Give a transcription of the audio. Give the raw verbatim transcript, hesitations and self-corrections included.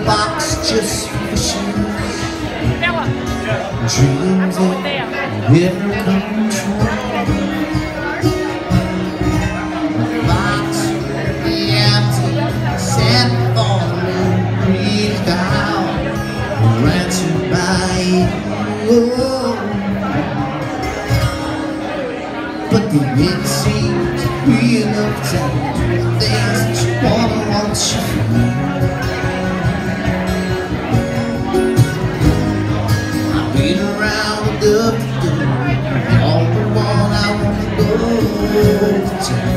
box just for shoes. Dreams that never come true. The box be empty, except for the breathed out, ransomed by you. But there didn't seem to be enough time to do the things that you wanna want you free. I've been around enough to do all the one I wanna go to.